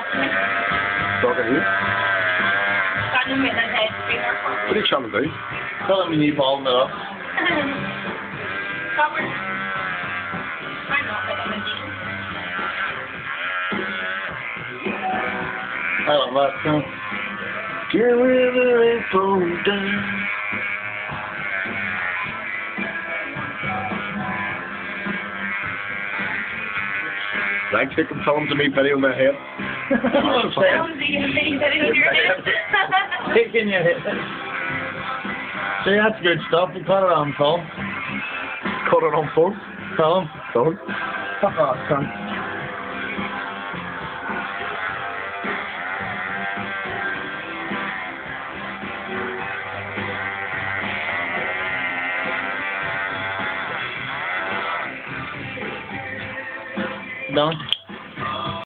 talking to me. Talking to you? Got no minute head finger. What are you trying to do? Tell him you need balling it up. Cover. I'm not like a I love that song. Get river and flow down. Like taking films of me video in my head. Taking your head. See, that's good stuff. You cut it on film. Cut it on phone. Film. Phone. Fuck off, cunt.